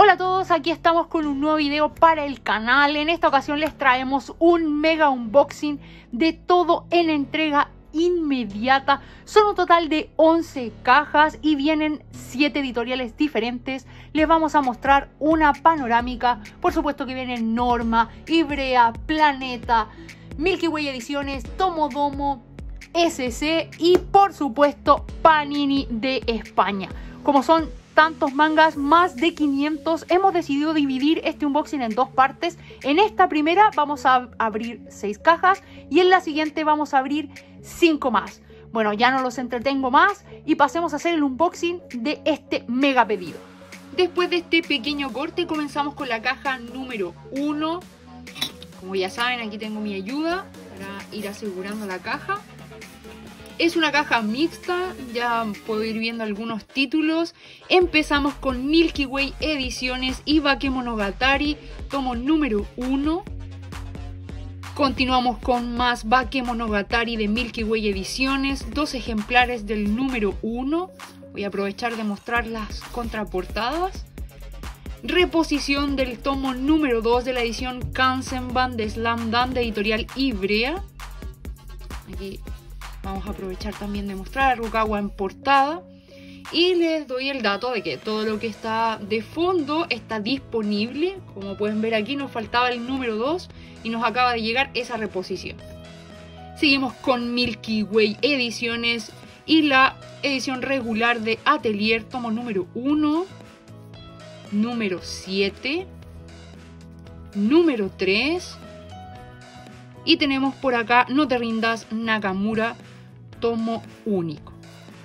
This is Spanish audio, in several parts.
Hola a todos, aquí estamos con un nuevo video para el canal. En esta ocasión les traemos un mega unboxing de todo en entrega inmediata. Son un total de 11 cajas y vienen 7 editoriales diferentes. Les vamos a mostrar una panorámica. Por supuesto que vienen Norma, Ivrea, Planeta, Milky Way Ediciones, Tomodomo, SC y por supuesto Panini de España. Como son tantos mangas, más de 500, hemos decidido dividir este unboxing en dos partes. En esta primera vamos a abrir 6 cajas y en la siguiente vamos a abrir 5 más. Bueno, ya no los entretengo más y pasemos a hacer el unboxing de este mega pedido. Después de este pequeño corte comenzamos con la caja número 1. Como ya saben, aquí tengo mi ayuda para ir asegurando la caja. Es una caja mixta, ya puedo ir viendo algunos títulos. Empezamos con Milky Way Ediciones y Bakemonogatari, tomo número 1. Continuamos con más Bakemonogatari de Milky Way Ediciones, 2 ejemplares del número 1. Voy a aprovechar de mostrar las contraportadas. Reposición del tomo número 2 de la edición Kansenban de Slam Dunk de editorial Ivrea. Aquí vamos a aprovechar también de mostrar a Rukawa en portada. Y les doy el dato de que todo lo que está de fondo está disponible. Como pueden ver aquí nos faltaba el número 2 y nos acaba de llegar esa reposición. Seguimos con Milky Way Ediciones y la edición regular de Atelier, tomo número 1, número 7, número 3. Y tenemos por acá No te rindas, Nakamura, tomo único.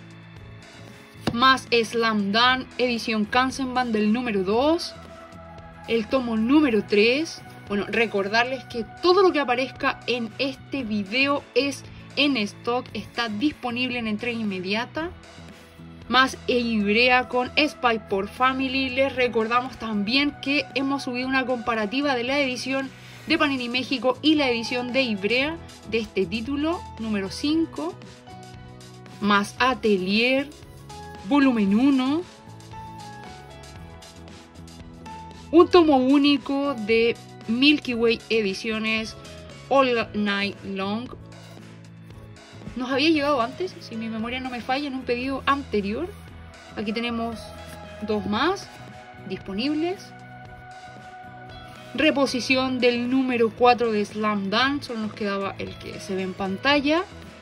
Más Slam Dunk, edición Kansenban del número 2, el tomo número 3. Bueno, recordarles que todo lo que aparezca en este video es en stock, está disponible en entrega inmediata. Más Ivrea con Spy por Family. Les recordamos también que hemos subido una comparativa de la edición de Panini México y la edición de Ivrea de este título, número 5. Más Atelier, volumen 1. Un tomo único de Milky Way Ediciones, All Night Long. Nos había llegado antes, si mi memoria no me falla, en un pedido anterior. Aquí tenemos 2 más disponibles. Reposición del número 4 de Slam Dunk, solo nos quedaba el que se ve en pantalla.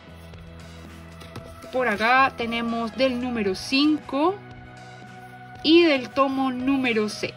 Por acá tenemos del número 5 y del tomo número 6.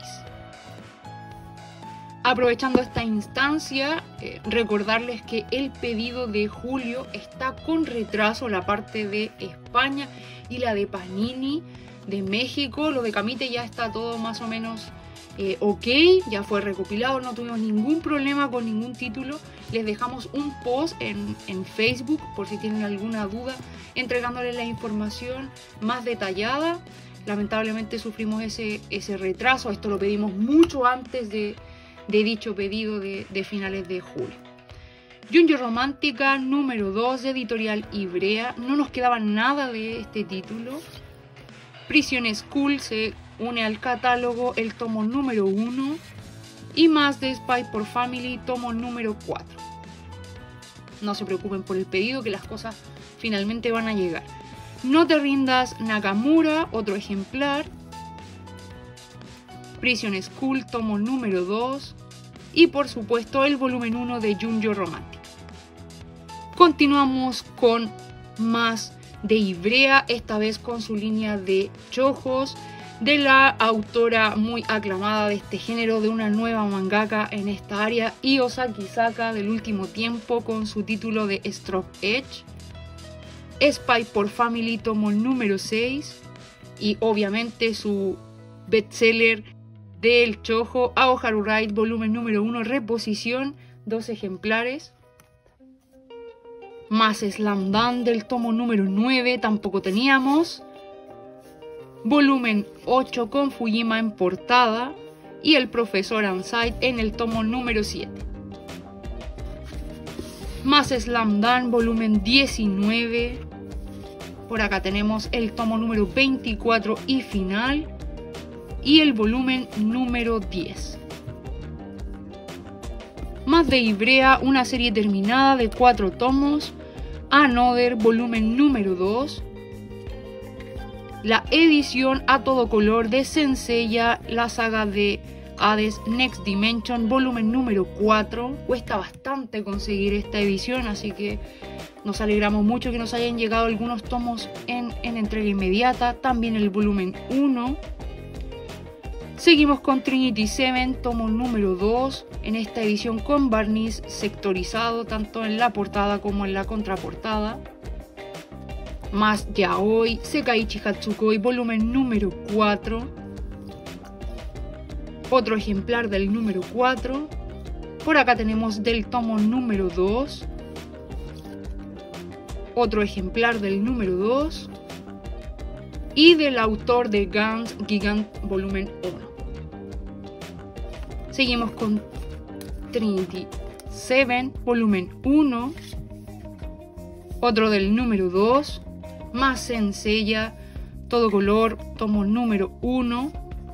Aprovechando esta instancia, recordarles que el pedido de julio está con retraso, la parte de España y la de Panini de México. Lo de Camite ya está todo más o menos ok, ya fue recopilado, no tuvimos ningún problema con ningún título. Les dejamos un post en Facebook por si tienen alguna duda, entregándoles la información más detallada. Lamentablemente sufrimos ese retraso, esto lo pedimos mucho antes de dicho pedido de finales de julio. Junjo Romántica número 2 de editorial Ivrea, no nos quedaba nada de este título. Prison School se une al catálogo, el tomo número 1 y más de Spy por Family, tomo número 4. No se preocupen por el pedido, que las cosas finalmente van a llegar. No te rindas, Nakamura, otro ejemplar. Prison School, tomo número 2 y por supuesto el volumen 1 de Junjo Romántica. Continuamos con más de Ivrea, esta vez con su línea de chojos de la autora muy aclamada de este género, de una nueva mangaka en esta área, Io Sakizaka, del último tiempo, con su título de Stroke Edge. Spy por Family, tomo número 6 y obviamente su bestseller del chojo, Aoharu Ride, volumen número 1, reposición, 2 ejemplares. Más Slam Dunk del tomo número 9, tampoco teníamos. Volumen 8 con Fujima en portada y el profesor Anside en el tomo número 7. Más Slam Dunk, volumen 19. Por acá tenemos el tomo número 24 y final. y el volumen número 10. Más de Ivrea, una serie terminada de 4 tomos, Another, volumen número 2. La edición a todo color de Senseiya, la saga de Hades Next Dimension, volumen número 4. Cuesta bastante conseguir esta edición, así que nos alegramos mucho que nos hayan llegado algunos tomos en entrega inmediata. También el volumen 1. Seguimos con Trinity 7, tomo número 2, en esta edición con barniz sectorizado, tanto en la portada como en la contraportada. Más Yaoi, Sekaiichi Hatsukoi, volumen número 4. Otro ejemplar del número 4. Por acá tenemos del tomo número 2. Otro ejemplar del número 2. Y del autor de Gans Gigant, volumen 1. Seguimos con Trinity 7, volumen 1. Otro del número 2. Más Senseiya, todo color, tomo número 1.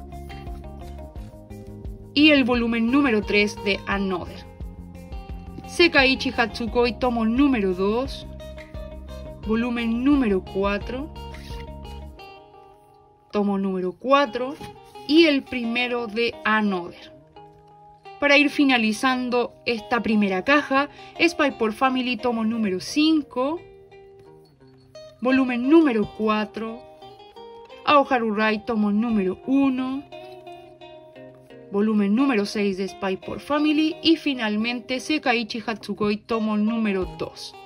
Y el volumen número 3 de Another. Sekaiichi Hatsukoi, tomo número 2. Volumen número 4. Tomo número 4. Y el primero de Another. Para ir finalizando esta primera caja, Spy por Family, tomo número 5. Volumen número 4, Aoharu Rai, tomo número 1, volumen número 6 de Spy por Family y finalmente Sekaiichi Hatsukoi, tomo número 2.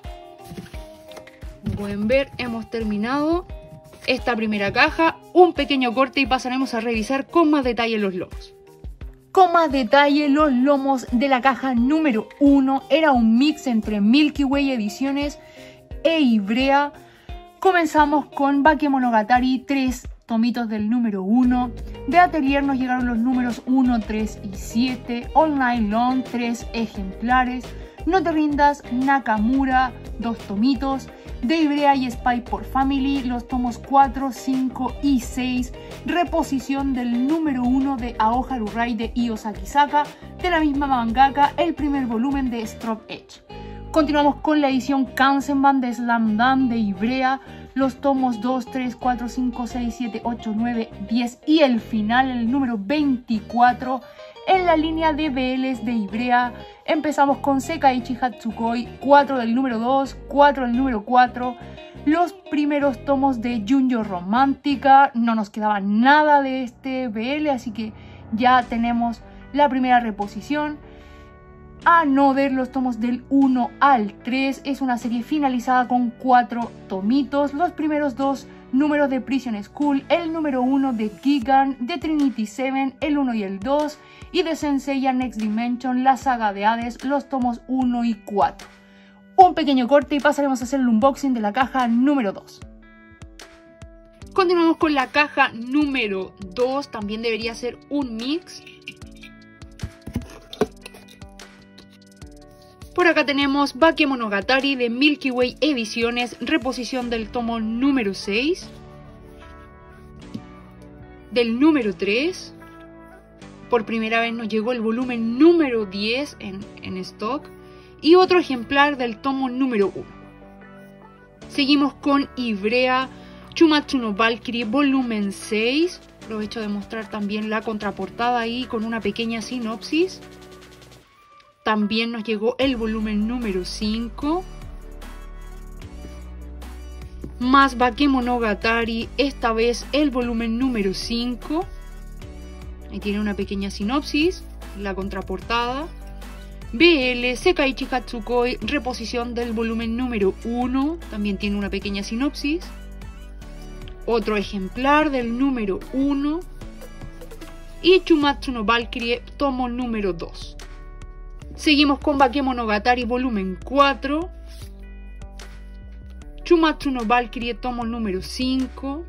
Como pueden ver, hemos terminado esta primera caja, un pequeño corte y pasaremos a revisar con más detalle los lomos. Con más detalle, los lomos de la caja número 1 era un mix entre Milky Way Ediciones e Ivrea. Comenzamos con Bakemonogatari, 3 tomitos del número 1. De Atelier nos llegaron los números 1, 3 y 7. All Night Long, 3 ejemplares. No te rindas, Nakamura, 2 tomitos. De Ivrea y Spy por Family, los tomos 4, 5 y 6. Reposición del número 1 de Aoharu Rai de Io Sakizaka, de la misma mangaka, el primer volumen de Strobe Edge. Continuamos con la edición Kansenban de Slam Dunk de Ivrea, los tomos 2, 3, 4, 5, 6, 7, 8, 9, 10 y el final, el número 24. En la línea de BLs de Ivrea empezamos con Sekaiichi Hatsukoi, 4 del número 2, 4 del número 4. Los primeros tomos de Junjo Romántica, no nos quedaba nada de este BL, así que ya tenemos la primera reposición. Another, los tomos del 1 al 3, es una serie finalizada con 4 tomitos. Los primeros 2 números de Prison School, el número 1 de Gigan, de Trinity 7, el 1 y el 2, y de Senseiya Next Dimension, la saga de Hades, los tomos 1 y 4. Un pequeño corte y pasaremos a hacer el unboxing de la caja número 2. Continuamos con la caja número 2, también debería ser un mix. Por acá tenemos Bakemonogatari de Milky Way Ediciones, reposición del tomo número 6, del número 3. Por primera vez nos llegó el volumen número 10 en stock y otro ejemplar del tomo número 1. Seguimos con Ivrea, Chumatsu no Valkyrie, volumen 6. Aprovecho de mostrar también la contraportada ahí con una pequeña sinopsis. También nos llegó el volumen número 5. Más Bakemonogatari, esta vez el volumen número 5. Ahí tiene una pequeña sinopsis, la contraportada. BL, Sekaiichi Hatsukoi, reposición del volumen número 1. También tiene una pequeña sinopsis. Otro ejemplar del número 1. Y Chumatsu no Valkyrie, tomo número 2. Seguimos con Bakemonogatari volumen 4, Chumatsu no Valkyrie tomo número 5,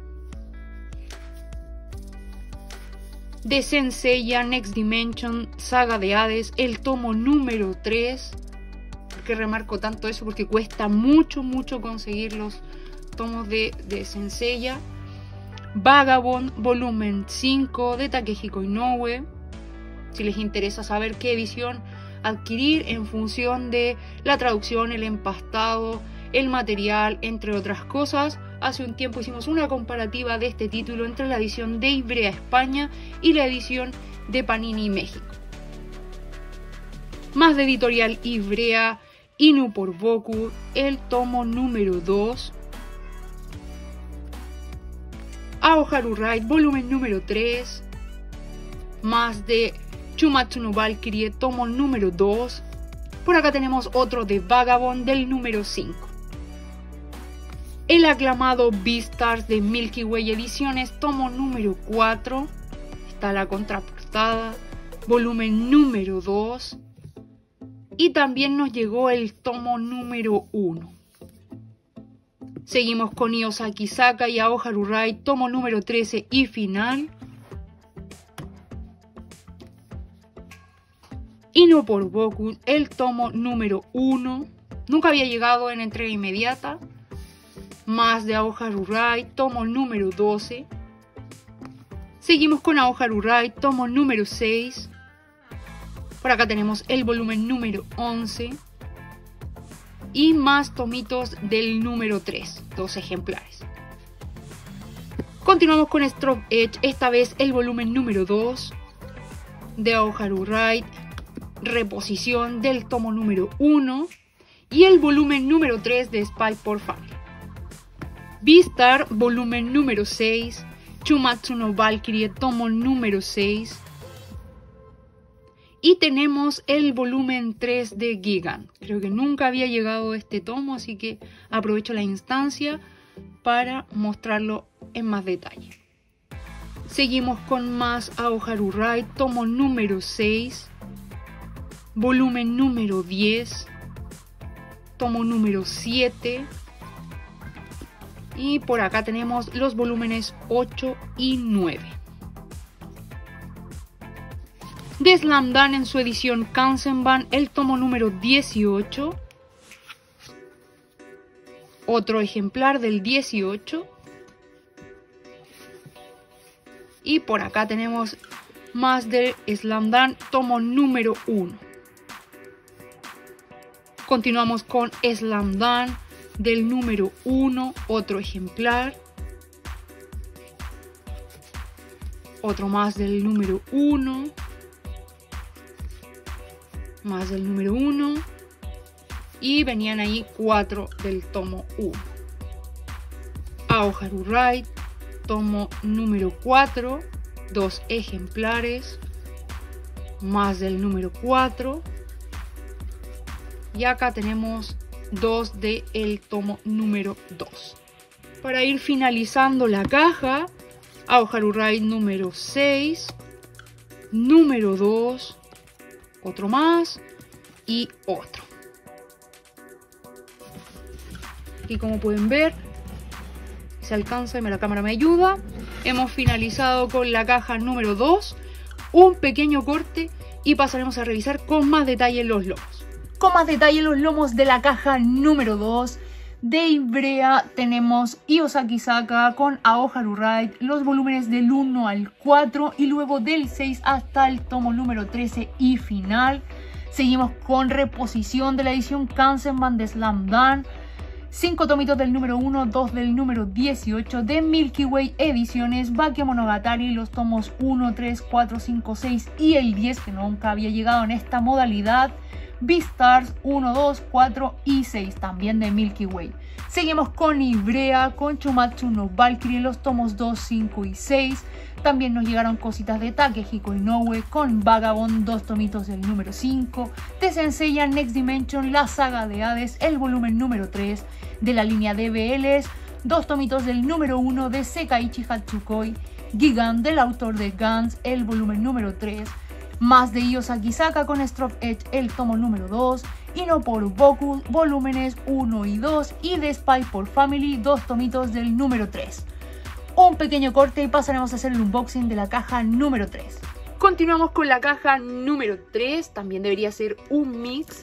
de Senseiya Next Dimension, saga de Hades, el tomo número 3. ¿Por qué remarco tanto eso? Porque cuesta mucho conseguir los tomos de Senseiya. Vagabond volumen 5 de Takehiko Inoue. Si les interesa saber qué edición adquirir en función de la traducción, el empastado, el material, entre otras cosas. Hace un tiempo hicimos una comparativa de este título entre la edición de Ivrea España y la edición de Panini México. Más de editorial Ivrea, Inu por Boku, el tomo número 2. Aoharu Ride, volumen número 3. Más de Chumatsu no Valkyrie, tomo número 2. Por acá tenemos otro de Vagabond del número 5. El aclamado Beastars de Milky Way Ediciones, tomo número 4. Está la contraportada, volumen número 2. Y también nos llegó el tomo número 1. Seguimos con Io Sakisaka y Aoharu Ride, tomo número 13 y final. Inu por Boku, el tomo número 1. Nunca había llegado en entrega inmediata. Más de Aoharu Ride, tomo número 12. Seguimos con Aoharu Ride, tomo número 6. Por acá tenemos el volumen número 11. Y más tomitos del número 3, 2 ejemplares. Continuamos con Strobe Edge, esta vez el volumen número 2 de Aoharu Ride, reposición del tomo número 1 y el volumen número 3 de Spy por Family. Beastar, volumen número 6, Chumatsu no Valkyrie, tomo número 6. Y tenemos el volumen 3 de Gigan. Creo que nunca había llegado este tomo, así que aprovecho la instancia para mostrarlo en más detalle. Seguimos con más Aoharu Ride, tomo número 6, volumen número 10, tomo número 7. Y por acá tenemos los volúmenes 8 y 9. De Slam Dunk en su edición Kansenban, el tomo número 18. Otro ejemplar del 18. Y por acá tenemos más de Slam Dunk, tomo número 1. Continuamos con Slam Dunk del número 1, otro ejemplar. Otro más del número 1. Más del número 1 y venían ahí 4 del tomo 1. Aoharu Ride, tomo número 4, 2 ejemplares, más del número 4 y acá tenemos 2 del tomo número 2. Para ir finalizando la caja, Aoharu Ride número 6, número 2, otro más y otro. Y como pueden ver, se alcanza y la cámara me ayuda. Hemos finalizado con la caja número 2, un pequeño corte y pasaremos a revisar con más detalle los lomos. Con más detalle los lomos de la caja número 2. De Ivrea tenemos Io Sakisaka con Aoharu Ride, los volúmenes del 1 al 4 y luego del 6 hasta el tomo número 13 y final. Seguimos con reposición de la edición Kansenban de Slam Dunk, 5 tomitos del número 1, 2 del número 18 de Milky Way Ediciones, Bakemonogatari, los tomos 1, 3, 4, 5, 6 y el 10 que nunca había llegado en esta modalidad. Beastars 1, 2, 4 y 6 también de Milky Way. Seguimos con Ivrea, con Chumatsu no Valkyrie, los tomos 2, 5 y 6. También nos llegaron cositas de Takehiko Inoue con Vagabond, 2 tomitos del número 5. De Senseiya Next Dimension, la saga de Hades, el volumen número 3 de la línea de BLs. 2 tomitos del número 1 de Sekaiichi Hatsukoi. Gigan, del autor de Gantz, el volumen número 3. Más de Io Sakisaka con Strobe Edge, el tomo número 2. Inu por Boku, volúmenes 1 y 2. Y de Spy por Family, 2 tomitos del número 3. Un pequeño corte y pasaremos a hacer el unboxing de la caja número 3. Continuamos con la caja número 3. También debería ser un mix.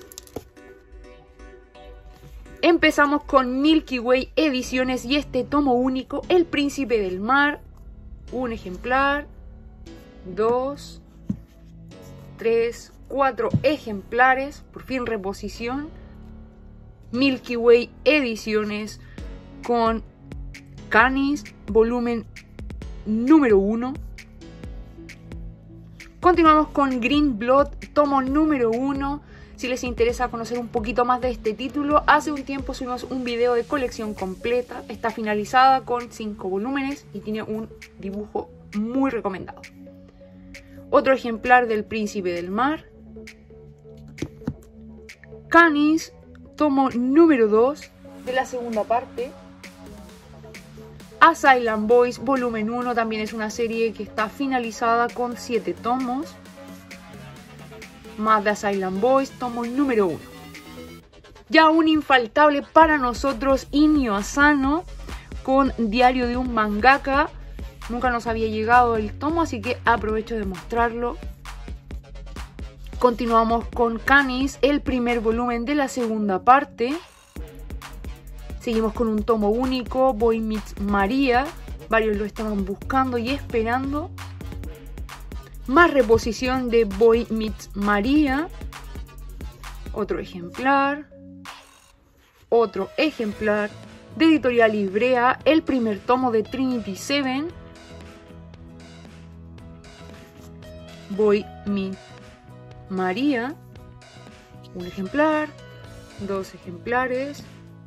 Empezamos con Milky Way Ediciones y este tomo único, El Príncipe del Mar. un ejemplar, 2, 3, 4 ejemplares, por fin reposición. Milky Way Ediciones con Canis, volumen número 1. Continuamos con Green Blood, tomo número 1. Si les interesa conocer un poquito más de este título, hace un tiempo subimos un video de colección completa. Está finalizada con 5 volúmenes y tiene un dibujo muy recomendado. Otro ejemplar del Príncipe del Mar. Canis, tomo número 2 de la segunda parte. Asylum Boys, volumen 1, también es una serie que está finalizada con 7 tomos. Más de Asylum Boys, tomo número 1. Ya un infaltable para nosotros, Inio Asano, con Diario de un mangaka. Nunca nos había llegado el tomo, así que aprovecho de mostrarlo. Continuamos con Canis, el primer volumen de la segunda parte. Seguimos con un tomo único, Boy Meets Maria. Varios lo estaban buscando y esperando. Más reposición de Boy Meets Maria. Otro ejemplar. Otro ejemplar de Editorial Ivrea. El primer tomo de Trinity Seven. Boy Meets Maria. Un ejemplar. 2 ejemplares.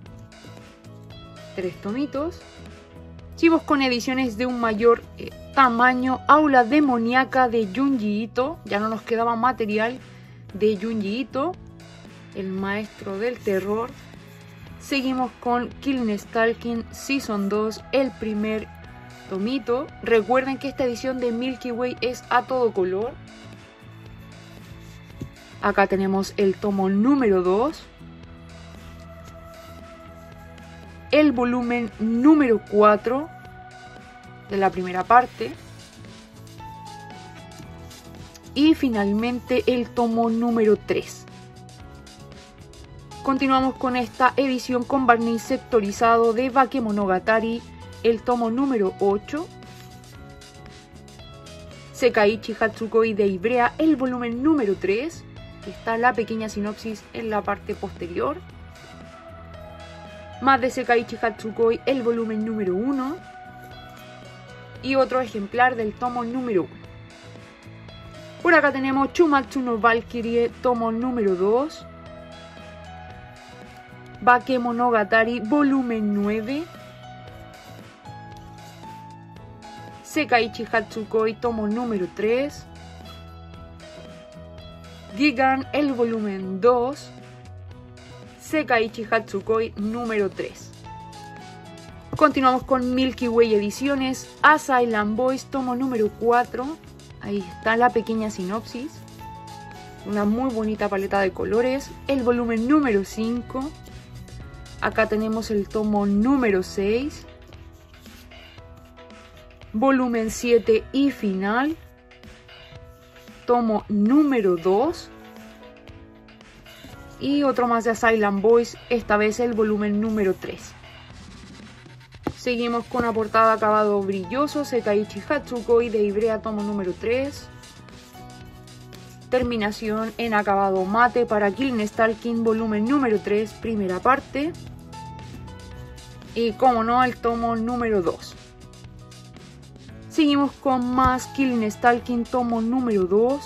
3 tomitos. Seguimos con ediciones de un mayor tamaño. Aula demoníaca de Junji Ito. Ya no nos quedaba material de Junji Ito, el maestro del terror. Seguimos con Killing Stalking Season 2, el primer tomito. Recuerden que esta edición de Milky Way es a todo color. Acá tenemos el tomo número 2. El volumen número 4 de la primera parte. Y finalmente el tomo número 3. Continuamos con esta edición con barniz sectorizado de Bakemonogatari, el tomo número 8. Sekaiichi Hatsukoi de Ivrea, el volumen número 3. Está la pequeña sinopsis en la parte posterior. Más de Sekaiichi Hatsukoi, el volumen número 1. Y otro ejemplar del tomo número 1. Por acá tenemos Chumatsu no Valkyrie, tomo número 2. Bakemonogatari, volumen 9. Sekaiichi Hatsukoi, tomo número 3. Gigan, el volumen 2. Sekaiichi Hatsukoi número 3. Continuamos con Milky Way Ediciones, Asylum Boys, tomo número 4. Ahí está la pequeña sinopsis. Una muy bonita paleta de colores. El volumen número 5. Acá tenemos el tomo número 6. Volumen 7 y final. Tomo número 2. Y otro más de Asylum Boys, esta vez el volumen número 3. Seguimos con la portada acabado brilloso, Sekaiichi Hatsukoi de Ivrea, tomo número 3. Terminación en acabado mate para Killing Stalking, volumen número 3, primera parte. Y como no, el tomo número 2. Seguimos con más Killing Stalking, tomo número 2.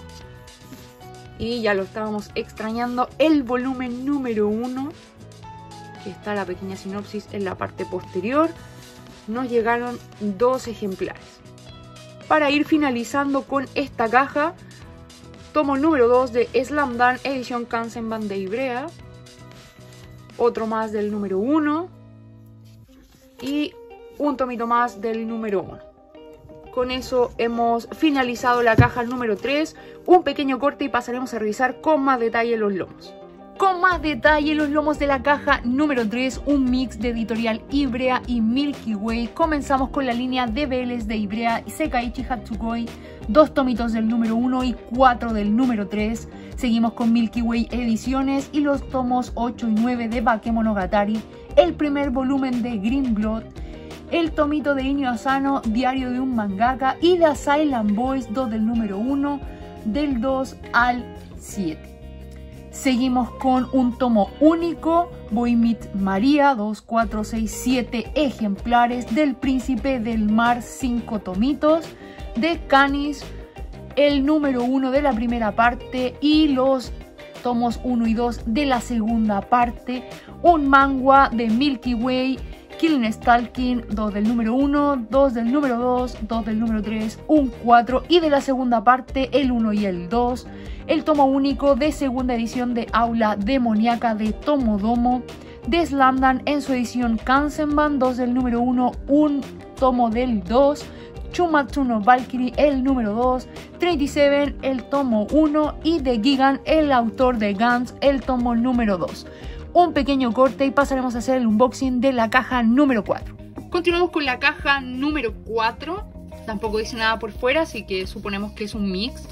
Y ya lo estábamos extrañando, el volumen número 1. Que está la pequeña sinopsis en la parte posterior. Nos llegaron 2 ejemplares. Para ir finalizando con esta caja, tomo número 2 de Slam Dunk, edición Kansenban de Ivrea. Otro más del número 1. Y un tomito más del número 1. Con eso hemos finalizado la caja número 3. Un pequeño corte y pasaremos a revisar con más detalle los lomos. Con más detalle los lomos de la caja número 3, un mix de Editorial Ivrea y Milky Way. Comenzamos con la línea de BLs de Ivrea y Sekaiichi Hatsukoi, 2 tomitos del número 1 y 4 del número 3. Seguimos con Milky Way Ediciones y los tomos 8 y 9 de Bakemonogatari, el primer volumen de Green Blood el tomito de Inio Asano, Diario de un Mangaka, y The Silent Boys 2 del número 1, del 2 al 7. Seguimos con un tomo único, Boy Meet María, 2, 4, 6, 7 ejemplares, del Príncipe del Mar, 5 tomitos, de Canis, el número 1 de la primera parte y los tomos 1 y 2 de la segunda parte, un manga de Milky Way, Killing Stalking, 2 del número 1, 2 del número 2, 2 del número 3, un 4 y de la segunda parte el 1 y el 2, el tomo único de segunda edición de Aula Demoníaca de Tomodomo, de Slamdan en su edición Kansenban, 2 del número 1, un tomo del 2, Chumatsu no Valkyrie el número 2, 37 el tomo 1 y de Gigan, el autor de Gantz, el tomo número 2. Un pequeño corte y pasaremos a hacer el unboxing de la caja número 4. Continuamos con la caja número 4. Tampoco dice nada por fuera, así que suponemos que es un mix.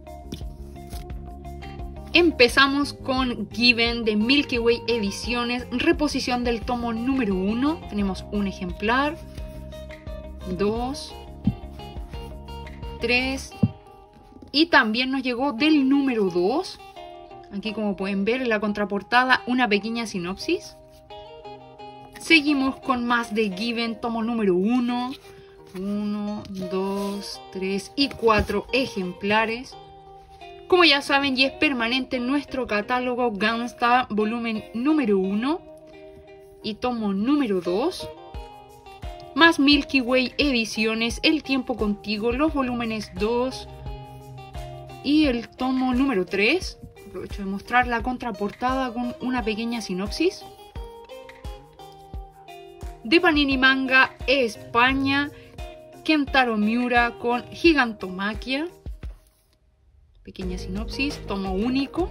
Empezamos con Given de Milky Way Ediciones, reposición del tomo número 1. Tenemos un ejemplar, 2, 3 y también nos llegó del número 2. Aquí, como pueden ver en la contraportada, una pequeña sinopsis. Seguimos con más de Given, tomo número 1. 1, 2, 3 y 4 ejemplares. Como ya saben, y es permanente en nuestro catálogo, Gangsta volumen número 1 y tomo número 2. Más Milky Way Ediciones, El tiempo contigo, los volúmenes 2 y el tomo número 3. Aprovecho de mostrar la contraportada con una pequeña sinopsis. De Panini Manga España, Kentaro Miura con Gigantomachia. Pequeña sinopsis, tomo único.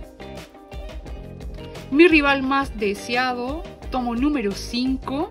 Mi rival más deseado, tomo número 5.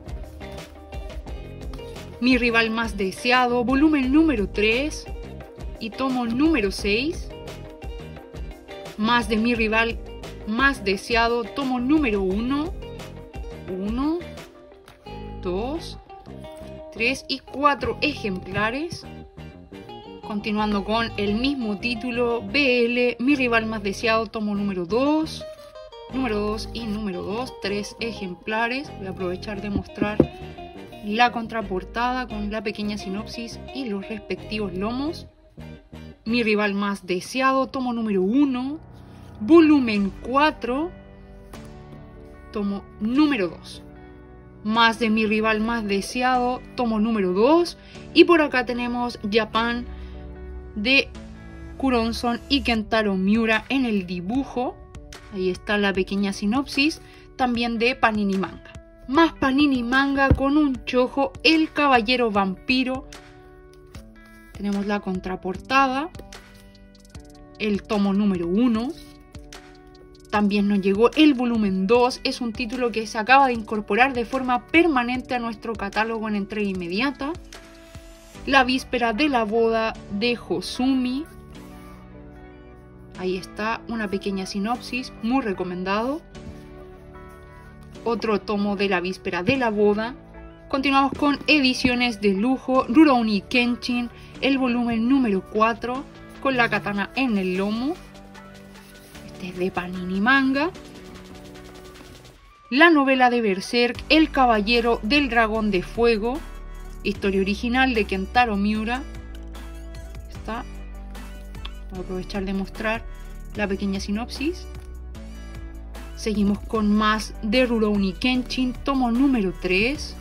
Mi rival más deseado, volumen número 3 y tomo número 6. Más de mi rival más deseado, tomo número 1. 1, 2, 3 y 4 ejemplares. Continuando con el mismo título, BL, mi rival más deseado, tomo número 2. Número 2 y número 2, 3 ejemplares. Voy a aprovechar de mostrar la contraportada con la pequeña sinopsis y los respectivos lomos. Mi rival más deseado, tomo número 1, volumen 4, tomo número 2. Más de mi rival más deseado, tomo número 2. Y por acá tenemos Japan de Kuronson y Kentaro Miura en el dibujo. Ahí está la pequeña sinopsis, también de Panini Manga. Más Panini Manga con un chojo, El Caballero Vampiro. Tenemos la contraportada, el tomo número 1. También nos llegó el volumen 2. Es un título que se acaba de incorporar de forma permanente a nuestro catálogo en entrega inmediata. La víspera de la boda de Hosumi. Ahí está una pequeña sinopsis, muy recomendado. Otro tomo de La víspera de la boda. Continuamos con ediciones de lujo, Rurouni Kenshin, el volumen número 4, con la katana en el lomo. Este es de Panini Manga. La novela de Berserk, El caballero del dragón de fuego, historia original de Kentaro Miura. Está. Voy a aprovechar de mostrar la pequeña sinopsis. Seguimos con más de Rurouni Kenshin, tomo número 3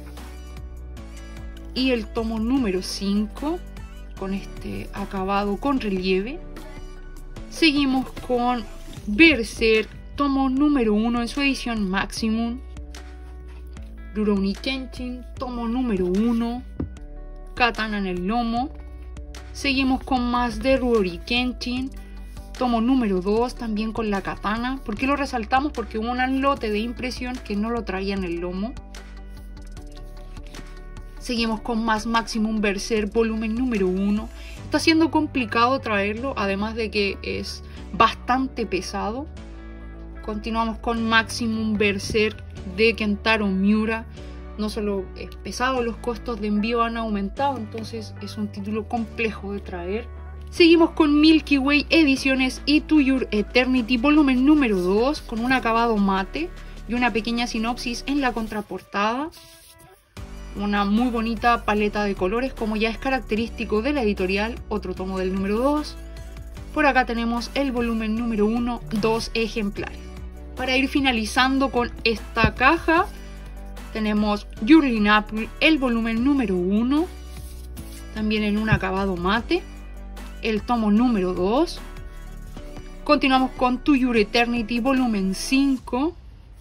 y el tomo número 5 con este acabado con relieve. Seguimos con Berserk, tomo número 1 en su edición Maximum. Rurouni Kenshin, tomo número 1, katana en el lomo. Seguimos con más de Rurouni Kenshin, tomo número 2, también con la katana. ¿Por qué lo resaltamos? Porque hubo un lote de impresión que no lo traía en el lomo. Seguimos con más Maximum Berserk, volumen número 1. Está siendo complicado traerlo, además de que es bastante pesado. Continuamos con Maximum Berserk de Kentaro Miura, No solo es pesado, los costos de envío han aumentado, entonces es un título complejo de traer. Seguimos con Milky Way Ediciones y To Your Eternity volumen número 2 con un acabado mate y una pequeña sinopsis en la contraportada. Una muy bonita paleta de colores como ya es característico de la editorial, otro tomo del número 2. Por acá tenemos el volumen número 1, 2 ejemplares. Para ir finalizando con esta caja tenemos Yurlin Apple, el volumen número 1, también en un acabado mate, el tomo número 2. Continuamos con To Your Eternity volumen 5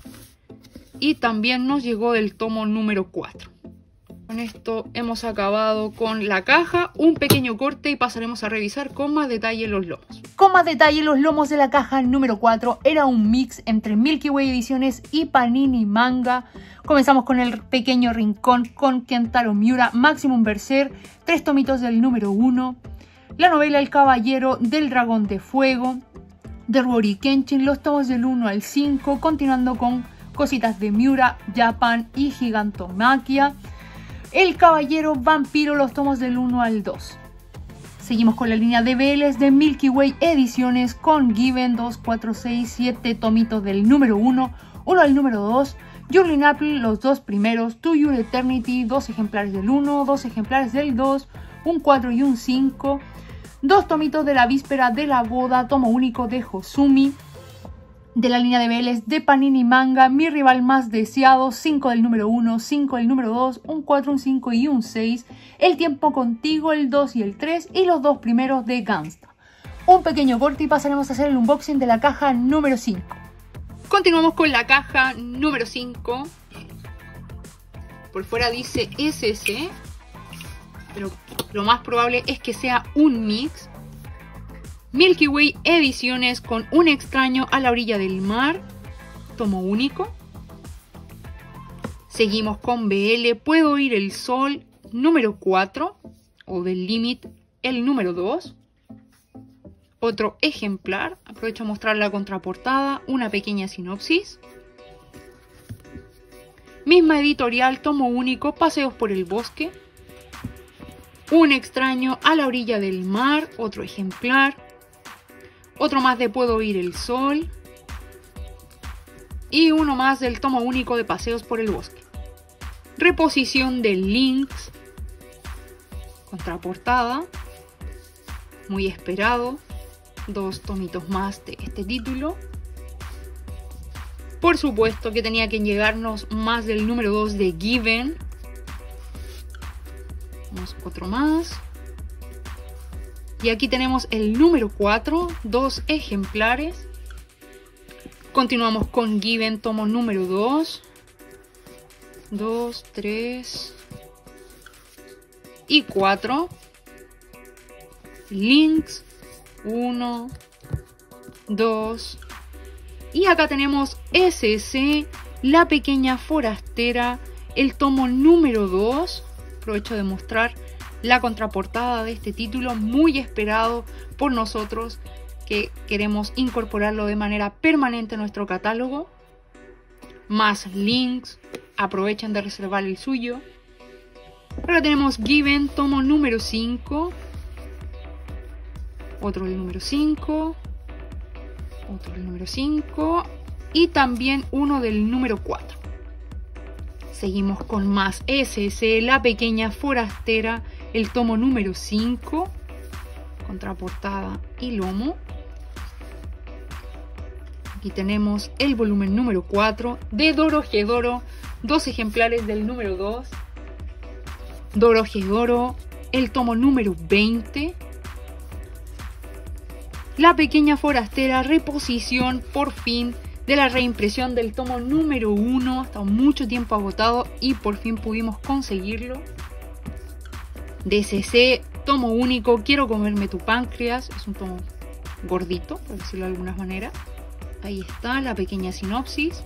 y también nos llegó el tomo número 4. Con esto hemos acabado con la caja, un pequeño corte y pasaremos a revisar con más detalle los lomos. Con más detalle, los lomos de la caja número 4 era un mix entre Milky Way Ediciones y Panini Manga. Comenzamos con el pequeño rincón con Kentaro Miura, Maximum Berserk, 3 tomitos del número 1, la novela El Caballero del Dragón de Fuego, de Rurouni Kenshin, los tomos del 1 al 5, continuando con cositas de Miura, Japan y Gigantomachia. El Caballero Vampiro, los tomos del 1 al 2. Seguimos con la línea de BLs de Milky Way Ediciones con Given 2, 4, 6, 7 tomitos del número 1, 1 al número 2. Yurlin Apple, los 2 primeros. To Your Eternity, 2 ejemplares del 1, 2 ejemplares del 2, un 4 y un 5. 2 tomitos de La Víspera de la Boda, tomo único de Hosumi. De la línea de BLs de Panini Manga, Mi Rival Más Deseado, 5 del número 1, 5 del número 2, un 4, un 5 y un 6. El Tiempo Contigo, el 2 y el 3 y los 2 primeros de Gangsta. Un pequeño corte y pasaremos a hacer el unboxing de la caja número 5. Continuamos con la caja número 5. Por fuera dice SC, pero lo más probable es que sea un mix. Milky Way Ediciones con Un extraño a la orilla del mar, tomo único. Seguimos con BL, Puedo oír el sol, número 4, o del Limit, el número 2. Otro ejemplar, aprovecho a mostrar la contraportada, una pequeña sinopsis. Misma editorial, tomo único, Paseos por el bosque. Un extraño a la orilla del mar, otro ejemplar. Otro más de Puedo oír el sol. Y uno más del tomo único de Paseos por el bosque. Reposición de Lynx. Contraportada. Muy esperado. 2 tomitos más de este título. Por supuesto que tenía que llegarnos más del número 2 de Given. Vamos, otro más. Y aquí tenemos el número 4, 2 ejemplares. Continuamos con Given, tomo número 2. 2, 3 y 4. Lynx, 1, 2. Y acá tenemos SC, La Pequeña Forastera, el tomo número 2. Aprovecho de mostrar la contraportada de este título, muy esperado por nosotros que queremos incorporarlo de manera permanente a nuestro catálogo. Más links, aprovechen de reservar el suyo. Ahora tenemos Given, tomo número 5. Otro del número 5. Otro del número 5. Y también uno del número 4. Seguimos con más SC, La Pequeña Forastera, el tomo número 5, contraportada y lomo. Aquí tenemos el volumen número 4 de Dorohedoro, 2 ejemplares del número 2. Dorohedoro, el tomo número 20. La Pequeña Forastera, reposición por fin de la reimpresión del tomo número 1. Ha estado mucho tiempo agotado y por fin pudimos conseguirlo. DCC, tomo único, Quiero comerme tu páncreas. Es un tomo gordito, por decirlo de alguna manera. Ahí está la pequeña sinopsis.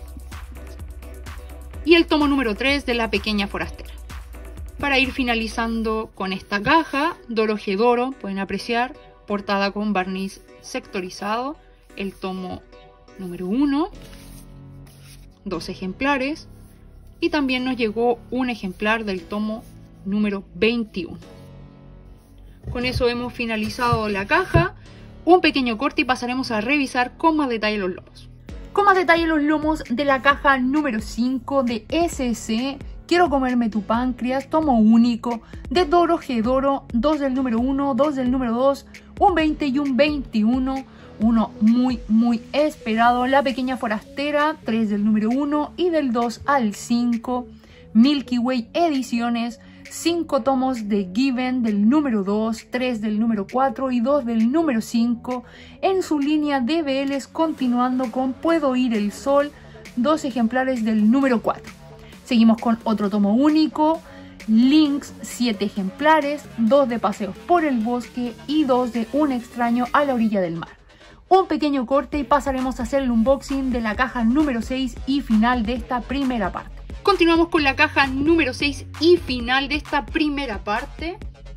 Y el tomo número 3 de La Pequeña Forastera. Para ir finalizando con esta caja, Dorohedoro, pueden apreciar, portada con barniz sectorizado. El tomo número 1. 2 ejemplares. Y también nos llegó un ejemplar del tomo número 21. Con eso hemos finalizado la caja. Un pequeño corte y pasaremos a revisar con más detalle los lomos. Con más detalle los lomos de la caja número 5 de SC. Quiero comerme tu páncreas, tomo único, de Dorohedoro, 2 del número 1, 2 del número 2, un 20 y un 21. Uno muy esperado, La Pequeña Forastera, 3 del número 1 y del 2 al 5. Milky Way Ediciones, 5 tomos de Given del número 2, 3 del número 4 y 2 del número 5. En su línea de BLs, continuando con Puedo Oír el Sol, 2 ejemplares del número 4. Seguimos con otro tomo único, Lynx, 7 ejemplares, 2 de Paseos por el Bosque y 2 de Un extraño a la orilla del mar. Un pequeño corte y pasaremos a hacer el unboxing de la caja número 6 y final de esta primera parte. Continuamos con la caja número 6 y final de esta primera parte.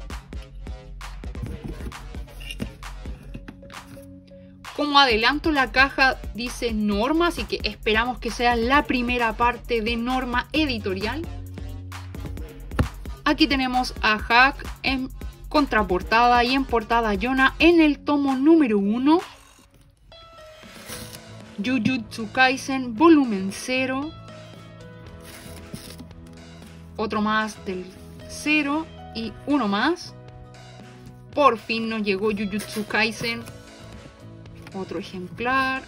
Como adelanto, la caja dice Norma, así que esperamos que sea la primera parte de Norma Editorial. Aquí tenemos a Hack en contraportada y en portada Yona en el tomo número 1. Jujutsu Kaisen volumen 0. Otro más del 0 y uno más. Por fin nos llegó Jujutsu Kaisen. Otro ejemplar.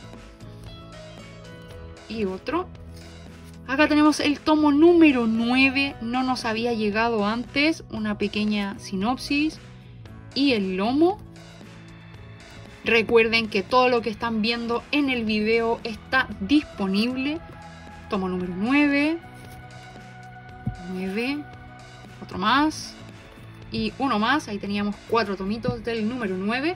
Y otro. Acá tenemos el tomo número 9. No nos había llegado antes. Una pequeña sinopsis. Y el lomo. Recuerden que todo lo que están viendo en el video está disponible. Tomo número 9. 9, otro más y uno más. Ahí teníamos 4 tomitos del número 9.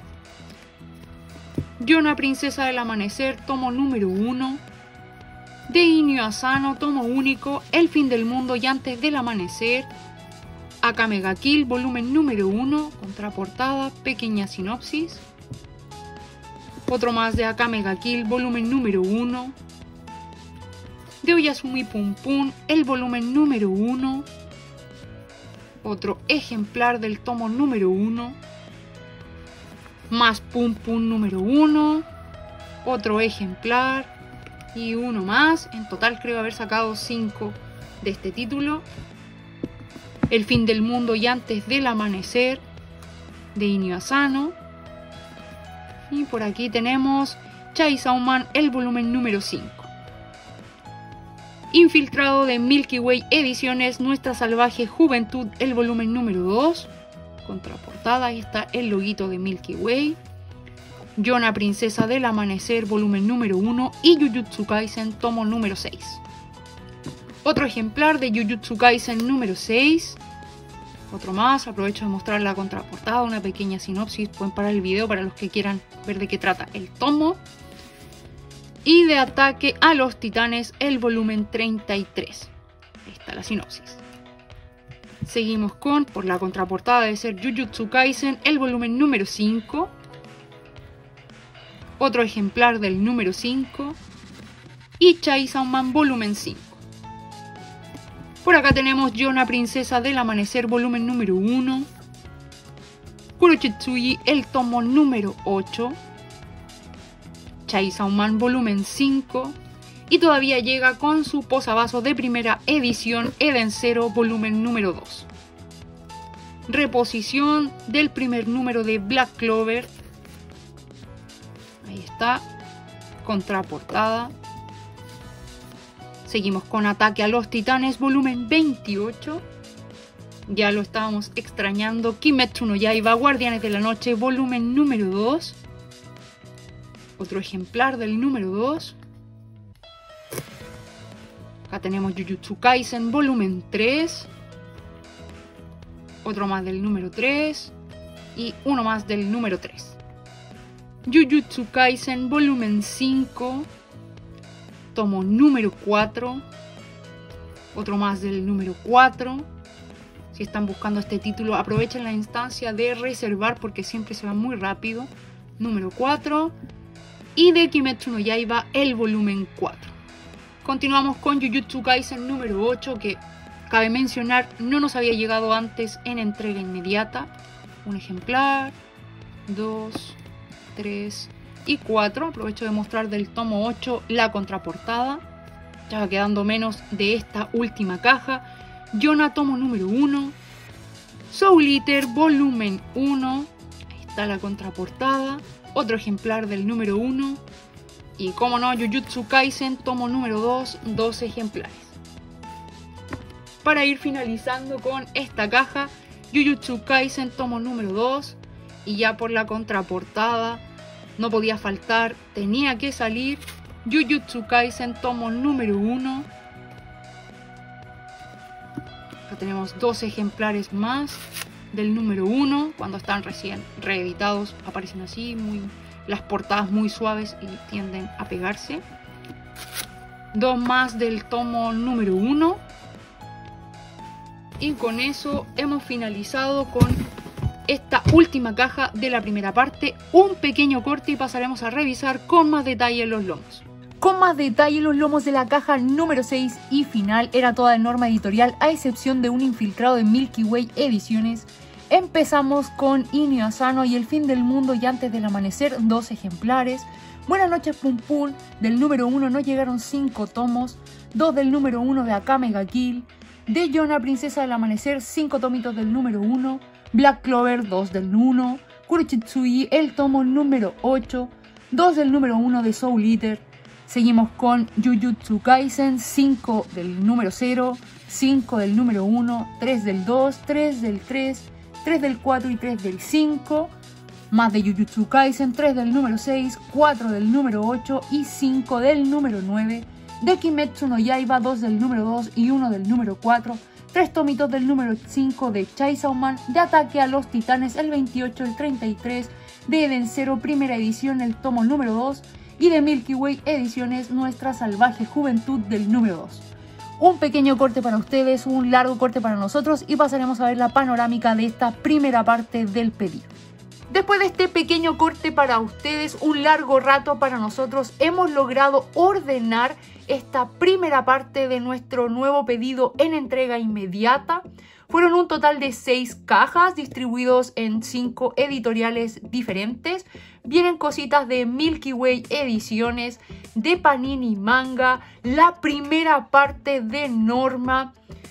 Yona, Princesa del Amanecer, tomo número 1. De Inio Asano, tomo único, El fin del mundo y antes del amanecer. Akame ga Kill, volumen número 1, contraportada, pequeña sinopsis. Otro más de Akame ga Kill, volumen número 1. De Oyasumi Pum Pum, el volumen número 1. Otro ejemplar del tomo número 1. Más Pum Pum número 1. Otro ejemplar. Y uno más. En total creo haber sacado 5 de este título. El fin del mundo y antes del amanecer, de Inio Asano. Y por aquí tenemos Chainsaw Man, el volumen número 5. Infiltrado, de Milky Way Ediciones, Nuestra Salvaje Juventud, el volumen número 2. Contraportada, ahí está el loguito de Milky Way. Yona, Princesa del Amanecer, volumen número 1. Y Jujutsu Kaisen, tomo número 6. Otro ejemplar de Jujutsu Kaisen número 6. Otro más, aprovecho de mostrar la contraportada, una pequeña sinopsis. Pueden parar el video para los que quieran ver de qué trata el tomo. Y de Ataque a los Titanes, el volumen 33. Ahí está la sinopsis. Seguimos con, por la contraportada debe ser Jujutsu Kaisen, el volumen número 5. Otro ejemplar del número 5. Y Chainsaw Man, volumen 5. Por acá tenemos Yona, Princesa del Amanecer, volumen número 1. Kurochitsuji, el tomo número 8. Chainsaw Man, volumen 5. Y todavía llega con su posavasos de primera edición, Eden Zero, volumen número 2. Reposición del primer número de Black Clover. Ahí está. Contraportada. Seguimos con Ataque a los Titanes, volumen 28. Ya lo estábamos extrañando. Kimetsu no Yaiba, Guardianes de la Noche, volumen número 2. Otro ejemplar del número 2. Acá tenemos Jujutsu Kaisen, volumen 3. Otro más del número 3. Y uno más del número 3. Jujutsu Kaisen, volumen 5. Tomo número 4. Otro más del número 4. Si están buscando este título, aprovechen la instancia de reservar porque siempre se va muy rápido. Número 4. Y de Kimetsu no Yaiba, el volumen 4. Continuamos con Jujutsu Kaisen número 8, que cabe mencionar no nos había llegado antes en entrega inmediata. Un ejemplar, 2, 3 y 4. Aprovecho de mostrar del tomo 8 la contraportada. Ya va quedando menos de esta última caja. Yona tomo número 1. Soul Eater volumen 1. Ahí está la contraportada. Otro ejemplar del número 1. Y como no, Jujutsu Kaisen tomo número 2. 2 ejemplares. Para ir finalizando con esta caja, Jujutsu Kaisen tomo número 2. Y ya por la contraportada no podía faltar, tenía que salir Jujutsu Kaisen tomo número 1. Acá tenemos 2 ejemplares más del número 1. Cuando están recién reeditados aparecen así, las portadas muy suaves y tienden a pegarse. 2 más del tomo número 1. Y con eso hemos finalizado con esta última caja de la primera parte. Un pequeño corte y pasaremos a revisar con más detalle los lomos. Con más detalle los lomos de la caja número 6 y final. Era toda de norma editorial a excepción de un infiltrado de Milky Way Ediciones. Empezamos con Inio Asano y el fin del mundo y antes del amanecer, 2 ejemplares. Buenas noches Pum Pum, del número 1 nos llegaron 5 tomos. 2 del número 1 de Akame ga Kill. De Yona Princesa del Amanecer, 5 tomitos del número 1. Black Clover, 2 del 1. Kurochitsuji, el tomo número 8. 2 del número 1 de Soul Eater. Seguimos con Jujutsu Kaisen, 5 del número 0. 5 del número 1. 3 del 2. 3 del 3. 3 del 4 y 3 del 5. Más de Jujutsu Kaisen, 3 del número 6. 4 del número 8 y 5 del número 9. De Kimetsu no Yaiba, 2 del número 2 y 1 del número 4. 3 tomitos del número 5 de Chainsaw Man, de Ataque a los Titanes, el 28, el 33, de Eden Zero, primera edición, el tomo número 2, y de Milky Way Ediciones, Nuestra Salvaje Juventud, del número 2. Un pequeño corte para ustedes, un largo corte para nosotros, y pasaremos a ver la panorámica de esta primera parte del pedido. Después de este pequeño corte para ustedes, un largo rato para nosotros, hemos logrado ordenar esta primera parte de nuestro nuevo pedido en entrega inmediata. Fueron un total de 6 cajas distribuidos en 5 editoriales diferentes. Vienen cositas de Milky Way Ediciones, de Panini Manga, la primera parte de Norma,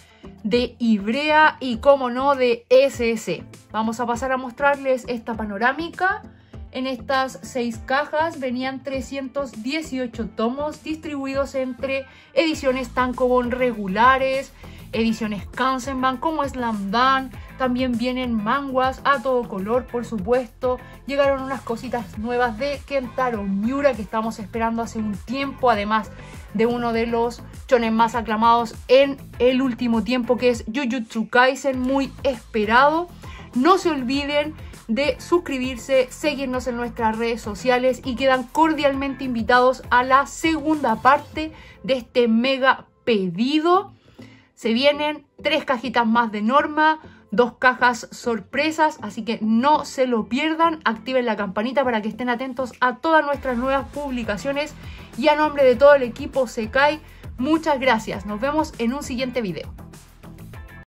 de Ibrea y, como no, de SS. Vamos a pasar a mostrarles esta panorámica. En estas 6 cajas venían 318 tomos distribuidos entre ediciones tankobon regulares, ediciones Kansenban como Slam Dunk. También vienen manguas a todo color, por supuesto. Llegaron unas cositas nuevas de Kentaro Miura que estamos esperando hace un tiempo, además de uno de los shonen más aclamados en el último tiempo, que es Jujutsu Kaisen, muy esperado. No se olviden de suscribirse, seguirnos en nuestras redes sociales y quedan cordialmente invitados a la segunda parte de este mega pedido. Se vienen 3 cajitas más de Norma, 2 cajas sorpresas, así que no se lo pierdan. Activen la campanita para que estén atentos a todas nuestras nuevas publicaciones. Y a nombre de todo el equipo Sekai, muchas gracias. Nos vemos en un siguiente video.